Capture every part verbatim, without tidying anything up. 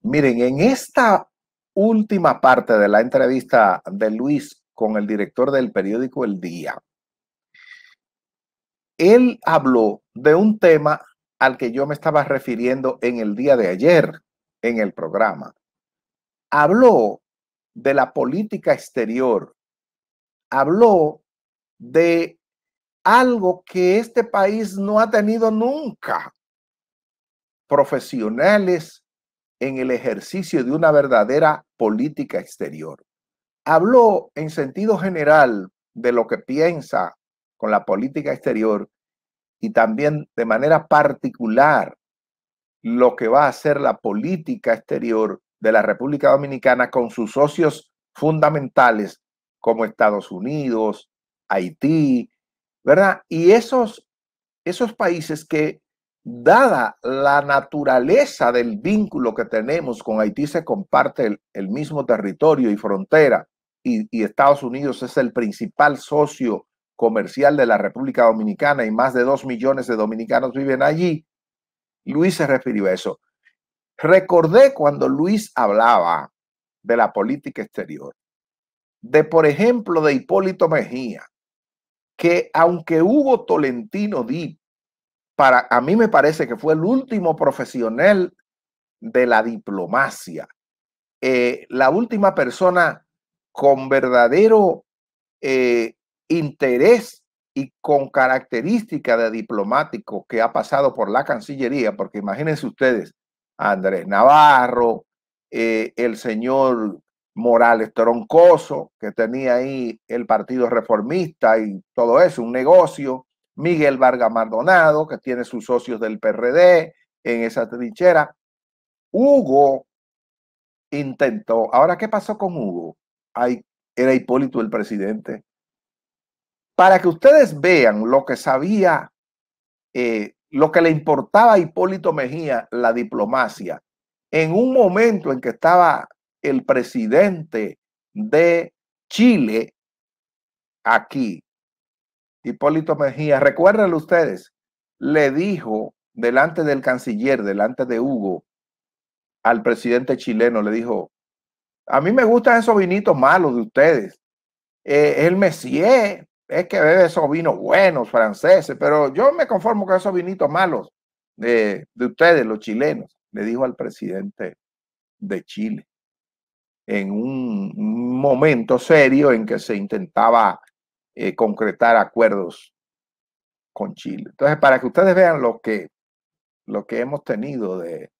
Miren, en esta última parte de la entrevista de Luis con el director del periódico El Día, él habló de un tema al que yo me estaba refiriendo en el día de ayer en el programa. Habló de la política exterior, habló de algo que este país no ha tenido nunca: profesionales en el ejercicio de una verdadera política exterior. Habló en sentido general de lo que piensa con la política exterior y también de manera particular lo que va a ser la política exterior de la República Dominicana con sus socios fundamentales como Estados Unidos, Haití, ¿verdad? Y esos, esos países que, dada la naturaleza del vínculo que tenemos con Haití, se comparte el, el mismo territorio y frontera, y, y Estados Unidos es el principal socio comercial de la República Dominicana y más de dos millones de dominicanos viven allí. Luis se refirió a eso. Recordé cuando Luis hablaba de la política exterior, de, por ejemplo, de Hipólito Mejía, que aunque Hugo Tolentino Di, para a mí me parece que fue el último profesional de la diplomacia, eh, la última persona con verdadero eh, interés y con característica de diplomático que ha pasado por la Cancillería, porque imagínense ustedes, Andrés Navarro, eh, el señor Morales Troncoso, que tenía ahí el Partido Reformista y todo eso, un negocio, Miguel Vargas Maldonado, que tiene sus socios del P R D en esa trinchera. Hugo intentó. Ahora, ¿qué pasó con Hugo? Ay, era Hipólito el presidente. Para que ustedes vean lo que sabía, eh, lo que le importaba a Hipólito Mejía, la diplomacia, en un momento en que estaba el presidente de Chile aquí, Hipólito Mejía, recuérdenlo ustedes, le dijo delante del canciller, delante de Hugo, al presidente chileno, le dijo: a mí me gustan esos vinitos malos de ustedes. Eh, el Messier es que bebe esos vinos buenos franceses, pero yo me conformo con esos vinitos malos de, de ustedes, los chilenos, le dijo al presidente de Chile, en un, un momento serio en que se intentaba eh, concretar acuerdos con Chile. Entonces, para que ustedes vean lo que, lo que hemos tenido de,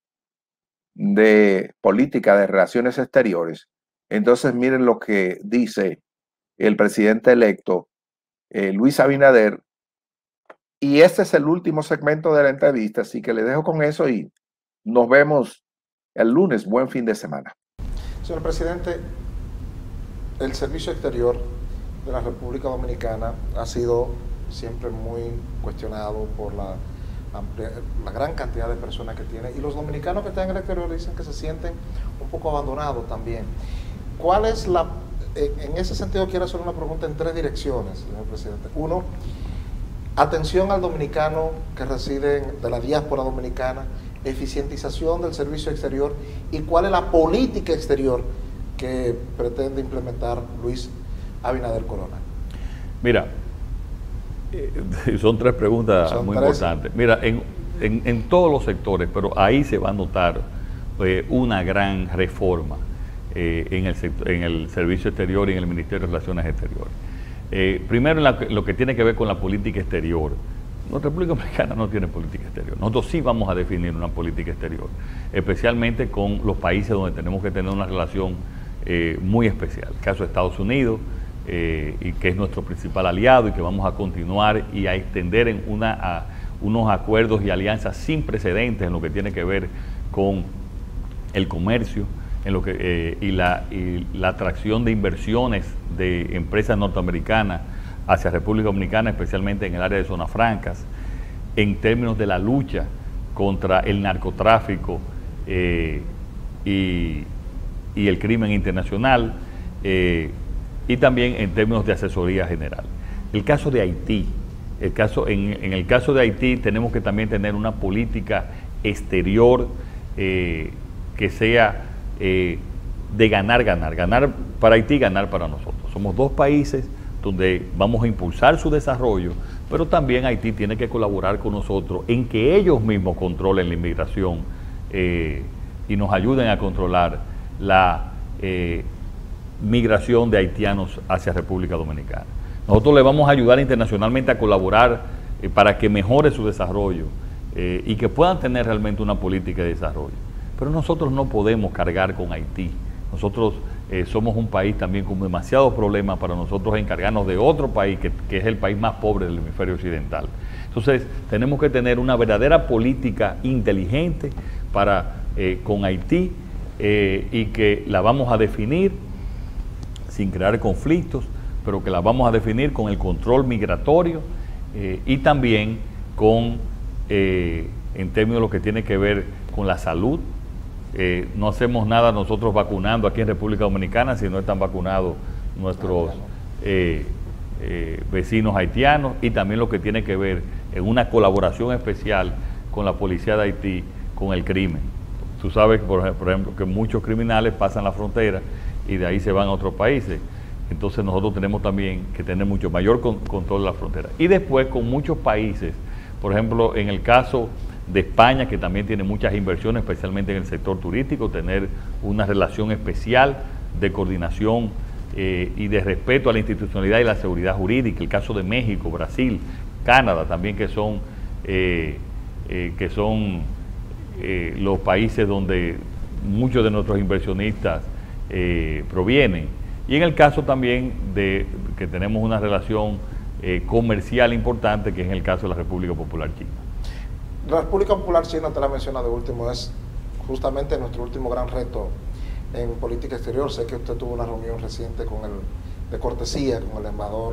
de política de relaciones exteriores, entonces miren lo que dice el presidente electo, eh, Luis Abinader, y este es el último segmento de la entrevista, así que le dejo con eso y nos vemos el lunes. Buen fin de semana. Señor presidente, el servicio exterior de la República Dominicana ha sido siempre muy cuestionado por la, amplia, la gran cantidad de personas que tiene, y los dominicanos que están en el exterior dicen que se sienten un poco abandonados también. ¿Cuál es la... En ese sentido quiero hacer una pregunta en tres direcciones, señor presidente. Uno, atención al dominicano que reside en, de la diáspora dominicana, eficientización del servicio exterior, y cuál es la política exterior que pretende implementar Luis Abinader Corona. Mira, eh, son tres preguntas son muy tres. importantes. Mira, en, en, en todos los sectores, pero ahí se va a notar eh, una gran reforma eh, en, el sector, en el servicio exterior y en el Ministerio de Relaciones Exteriores. Eh, primero, en la, lo que tiene que ver con la política exterior. La República Dominicana no tiene política exterior. Nosotros sí vamos a definir una política exterior, especialmente con los países donde tenemos que tener una relación eh, muy especial. El caso de Estados Unidos, eh, y que es nuestro principal aliado y que vamos a continuar y a extender en una, a, unos acuerdos y alianzas sin precedentes en lo que tiene que ver con el comercio, en lo que, eh, y, la, y la atracción de inversiones de empresas norteamericanas hacia República Dominicana, especialmente en el área de zonas francas, en términos de la lucha contra el narcotráfico eh, y, y el crimen internacional, eh, y también en términos de asesoría general. El caso de Haití, el caso, en, en el caso de Haití tenemos que también tener una política exterior eh, que sea eh, de ganar, ganar, ganar para Haití, ganar para nosotros. Somos dos países donde vamos a impulsar su desarrollo, pero también Haití tiene que colaborar con nosotros en que ellos mismos controlen la inmigración eh, y nos ayuden a controlar la eh, migración de haitianos hacia República Dominicana. Nosotros le vamos a ayudar internacionalmente a colaborar eh, para que mejore su desarrollo eh, y que puedan tener realmente una política de desarrollo. Pero nosotros no podemos cargar con Haití. Nosotros eh, somos un país también con demasiados problemas para nosotros encargarnos de otro país que, que es el país más pobre del hemisferio occidental. Entonces tenemos que tener una verdadera política inteligente para, eh, con Haití eh, y que la vamos a definir sin crear conflictos, pero que la vamos a definir con el control migratorio eh, y también con, eh, en términos de lo que tiene que ver con la salud. Eh, no hacemos nada nosotros vacunando aquí en República Dominicana si no están vacunados nuestros eh, eh, vecinos haitianos, y también lo que tiene que ver en una colaboración especial con la policía de Haití, con el crimen. Tú sabes, por ejemplo, que muchos criminales pasan la frontera y de ahí se van a otros países. Entonces nosotros tenemos también que tener mucho mayor con, control de la frontera. Y después con muchos países, por ejemplo, en el caso de España, que también tiene muchas inversiones, especialmente en el sector turístico, tener una relación especial de coordinación eh, y de respeto a la institucionalidad y la seguridad jurídica. El caso de México, Brasil, Canadá también, que son, eh, eh, que son eh, los países donde muchos de nuestros inversionistas eh, provienen. Y en el caso también de que tenemos una relación eh, comercial importante, que es en el caso de la República Popular China. La República Popular China, te la menciona de último, es justamente nuestro último gran reto en política exterior. Sé que usted tuvo una reunión reciente con el, de cortesía con el embajador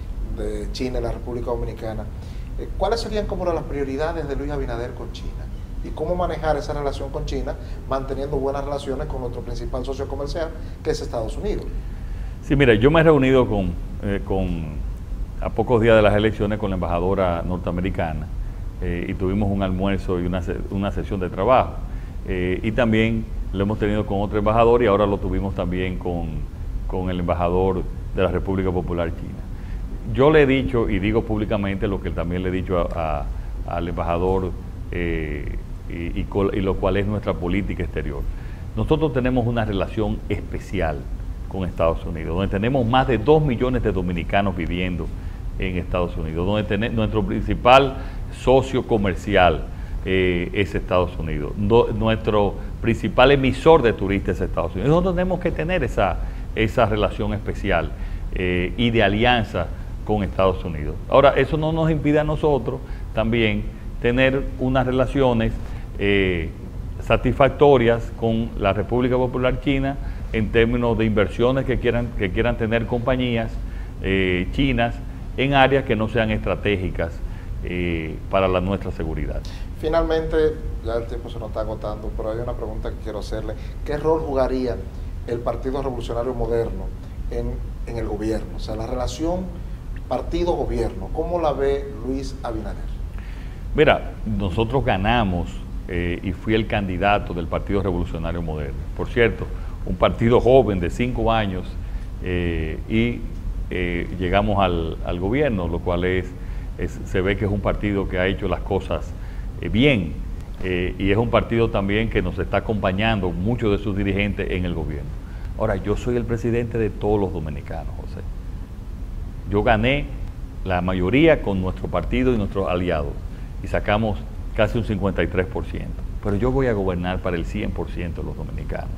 de China en la República Dominicana. Eh, ¿Cuáles serían como las prioridades de Luis Abinader con China? ¿Y cómo manejar esa relación con China, manteniendo buenas relaciones con nuestro principal socio comercial, que es Estados Unidos? Sí, mira, yo me he reunido con, eh, con a pocos días de las elecciones con la embajadora norteamericana. Eh, y tuvimos un almuerzo y una, una sesión de trabajo. Eh, y también lo hemos tenido con otro embajador, y ahora lo tuvimos también con, con el embajador de la República Popular China. Yo le he dicho, y digo públicamente lo que también le he dicho a, a, al embajador, eh, y, y, y lo cual es nuestra política exterior. Nosotros tenemos una relación especial con Estados Unidos, donde tenemos más de dos millones de dominicanos viviendo en Estados Unidos, donde ten, nuestro principal socio comercial eh, es Estados Unidos, no, nuestro principal emisor de turistas es Estados Unidos. Nosotros tenemos que tener esa, esa relación especial eh, y de alianza con Estados Unidos. Ahora, eso no nos impide a nosotros también tener unas relaciones eh, satisfactorias con la República Popular China en términos de inversiones que quieran, que quieran tener compañías eh, chinas en áreas que no sean estratégicas eh, para la, nuestra seguridad. Finalmente, ya el tiempo se nos está agotando, pero hay una pregunta que quiero hacerle. ¿Qué rol jugaría el Partido Revolucionario Moderno en, en el gobierno? O sea, la relación partido-gobierno, ¿cómo la ve Luis Abinader? Mira, nosotros ganamos eh, y fui el candidato del Partido Revolucionario Moderno. Por cierto, un partido joven de cinco años eh, y eh, llegamos al, al gobierno, lo cual es, es, se ve que es un partido que ha hecho las cosas eh, bien eh, y es un partido también que nos está acompañando muchos de sus dirigentes en el gobierno. Ahora, yo soy el presidente de todos los dominicanos, José. Yo gané la mayoría con nuestro partido y nuestros aliados y sacamos casi un cincuenta y tres por ciento, pero yo voy a gobernar para el cien por ciento de los dominicanos.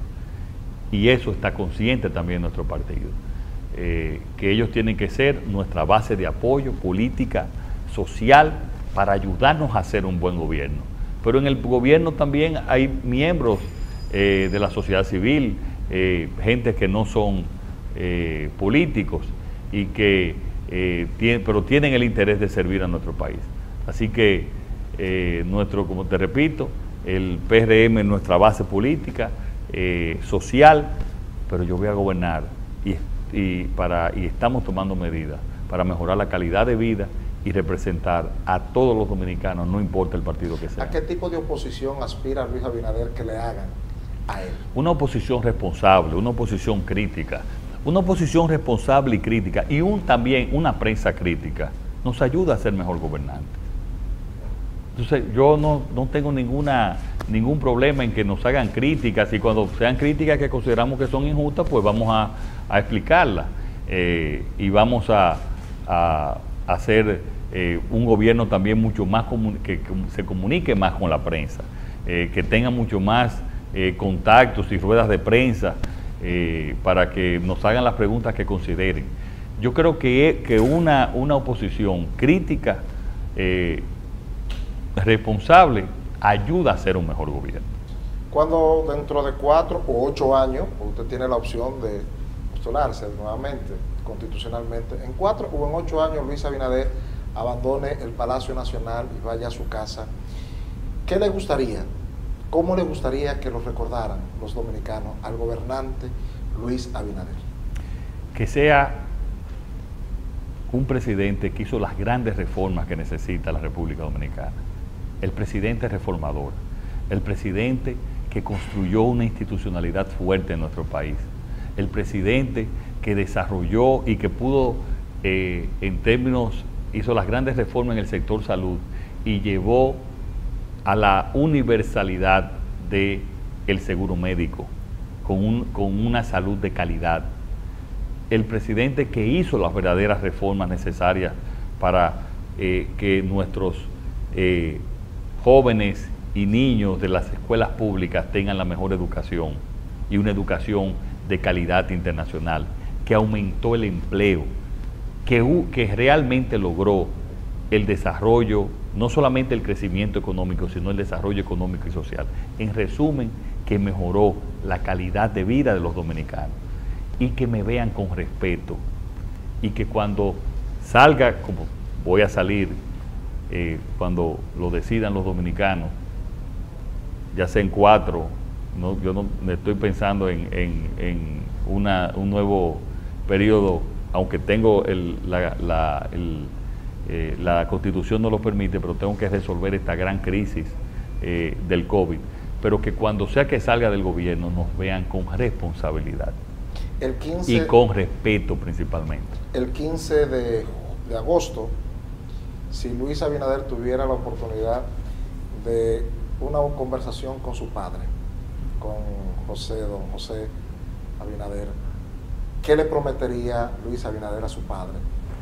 Y eso está consciente también nuestro partido, eh, que ellos tienen que ser nuestra base de apoyo política, social, para ayudarnos a hacer un buen gobierno. Pero en el gobierno también hay miembros eh, de la sociedad civil, eh, gente que no son eh, políticos, y que, eh, tienen, pero tienen el interés de servir a nuestro país. Así que eh, nuestro, como te repito, el P R M es nuestra base política, Eh, social, pero yo voy a gobernar y, y, para, y estamos tomando medidas para mejorar la calidad de vida y representar a todos los dominicanos, no importa el partido que sea. ¿A qué tipo de oposición aspira Luis Abinader que le hagan a él? Una oposición responsable, una oposición crítica, una oposición responsable y crítica, y un, también una prensa crítica, nos ayuda a ser mejor gobernantes. Entonces, yo no, no tengo ninguna, ningún problema en que nos hagan críticas, y cuando sean críticas que consideramos que son injustas, pues vamos a, a explicarlas, eh, y vamos a, a, a hacer eh, un gobierno también mucho más, que, que se comunique más con la prensa, eh, que tenga mucho más eh, contactos y ruedas de prensa, eh, para que nos hagan las preguntas que consideren. Yo creo que, que una, una oposición crítica, eh, responsable, ayuda a ser un mejor gobierno. Cuando dentro de cuatro o ocho años, usted tiene la opción de postularse nuevamente, constitucionalmente, en cuatro o en ocho años Luis Abinader abandone el Palacio Nacional y vaya a su casa, ¿qué le gustaría? ¿Cómo le gustaría que lo recordaran los dominicanos al gobernante Luis Abinader? Que sea un presidente que hizo las grandes reformas que necesita la República Dominicana. El presidente reformador, el presidente que construyó una institucionalidad fuerte en nuestro país, el presidente que desarrolló y que pudo, eh, en términos, hizo las grandes reformas en el sector salud y llevó a la universalidad del seguro médico, con, un, con una salud de calidad. El presidente que hizo las verdaderas reformas necesarias para eh, que nuestros eh, jóvenes y niños de las escuelas públicas tengan la mejor educación y una educación de calidad internacional, que aumentó el empleo, que, que realmente logró el desarrollo, no solamente el crecimiento económico, sino el desarrollo económico y social. En resumen, que mejoró la calidad de vida de los dominicanos, y que me vean con respeto, y que cuando salga, como voy a salir, eh, cuando lo decidan los dominicanos, ya sea en cuatro, no, yo no me estoy pensando en, en, en una, un nuevo periodo, aunque tengo el, la, la, el, eh, la Constitución no lo permite, pero tengo que resolver esta gran crisis eh, del COVID, pero que cuando sea que salga del gobierno nos vean con responsabilidad. El quince, y con respeto principalmente. El quince de, de agosto, si Luis Abinader tuviera la oportunidad de una conversación con su padre, con José, don José Abinader, ¿qué le prometería Luis Abinader a su padre?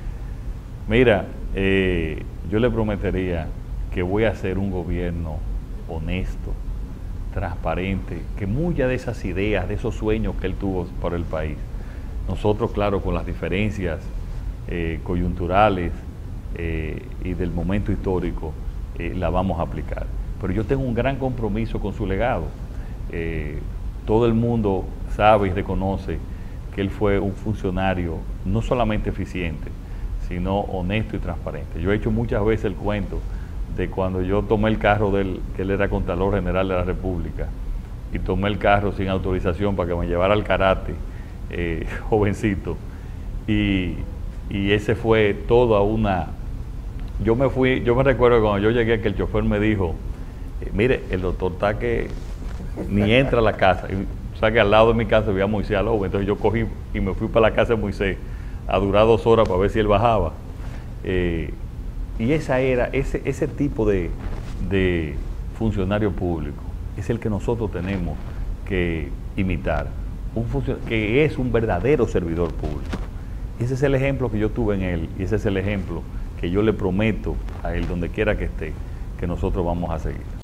Mira, eh, yo le prometería que voy a hacer un gobierno honesto, transparente, que muchas de esas ideas, de esos sueños que él tuvo para el país, nosotros, claro, con las diferencias eh, coyunturales eh, y del momento histórico, eh, la vamos a aplicar. Pero yo tengo un gran compromiso con su legado. Eh, todo el mundo sabe y reconoce que él fue un funcionario no solamente eficiente, sino honesto y transparente. Yo he hecho muchas veces el cuento de cuando yo tomé el carro de él, que él era Contralor General de la República, y tomé el carro sin autorización para que me llevara al karate, eh, jovencito, y, y ese fue toda una... Yo me fui, yo me recuerdo cuando yo llegué que el chofer me dijo, eh, mire, el doctor está que ni entra a la casa, y, o sea que al lado de mi casa había Moisés Alobo, entonces yo cogí y me fui para la casa de Moisés a durar dos horas para ver si él bajaba. Eh, Y esa era, ese, ese tipo de, de funcionario público es el que nosotros tenemos que imitar, un que es un verdadero servidor público. Ese es el ejemplo que yo tuve en él, y ese es el ejemplo que yo le prometo a él, donde quiera que esté, que nosotros vamos a seguir.